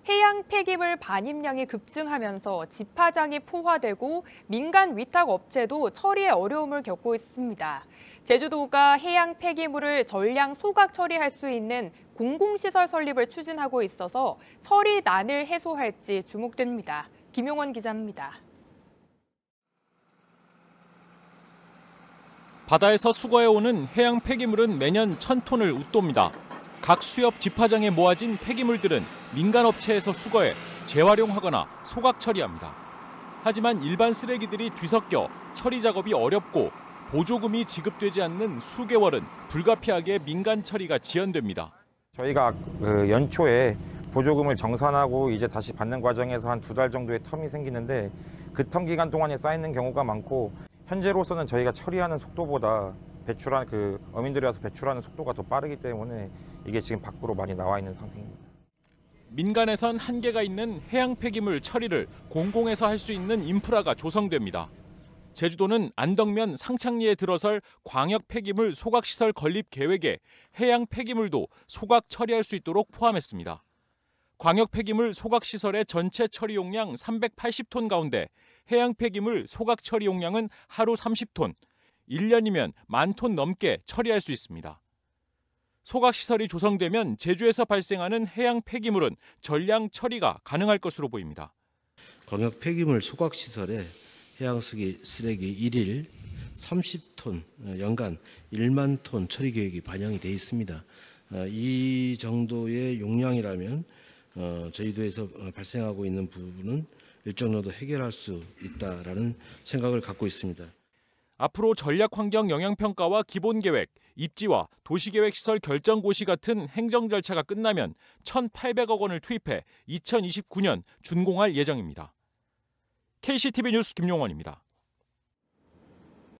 해양 폐기물 반입량이 급증하면서 집화장이 포화되고 민간 위탁 업체도 처리에 어려움을 겪고 있습니다. 제주도가 해양 폐기물을 전량 소각 처리할 수 있는 공공시설 설립을 추진하고 있어서 처리난을 해소할지 주목됩니다. 김용원 기자입니다. 바다에서 수거해오는 해양 폐기물은 매년 1,000톤을 웃돕니다. 각 수협 집화장에 모아진 폐기물들은 민간 업체에서 수거해 재활용하거나 소각 처리합니다. 하지만 일반 쓰레기들이 뒤섞여 처리 작업이 어렵고 보조금이 지급되지 않는 수개월은 불가피하게 민간 처리가 지연됩니다. 저희가 연초에 보조금을 정산하고 이제 다시 받는 과정에서 한 2달 정도의 텀이 생기는데 그 텀 기간 동안에 쌓이는 경우가 많고 현재로서는 저희가 처리하는 속도보다 어민들이 와서 배출하는 속도가 더 빠르기 때문에 이게 지금 밖으로 많이 나와 있는 상태입니다. 민간에선 한계가 있는 해양 폐기물 처리를 공공에서 할 수 있는 인프라가 조성됩니다. 제주도는 안덕면 상창리에 들어설 광역 폐기물 소각시설 건립 계획에 해양 폐기물도 소각 처리할 수 있도록 포함했습니다. 광역 폐기물 소각시설의 전체 처리 용량 380톤 가운데 해양 폐기물 소각 처리 용량은 하루 30톤, 1년이면 10,000톤 넘게 처리할 수 있습니다. 소각시설이 조성되면 제주에서 발생하는 해양 폐기물은 전량 처리가 가능할 것으로 보입니다. 광역 폐기물 소각시설에 해양 쓰레기 일일 30톤, 연간 1만 톤 처리 계획이 반영이 되어 있습니다. 이 정도의 용량이라면 저희도에서 발생하고 있는 부분은 일정 정도 해결할 수 있다라는 생각을 갖고 있습니다. 앞으로 전략환경 영향평가와 기본계획, 입지와 도시계획시설 결정고시 같은 행정 절차가 끝나면 1,800억 원을 투입해 2029년 준공할 예정입니다. KCTV 뉴스 김용원입니다.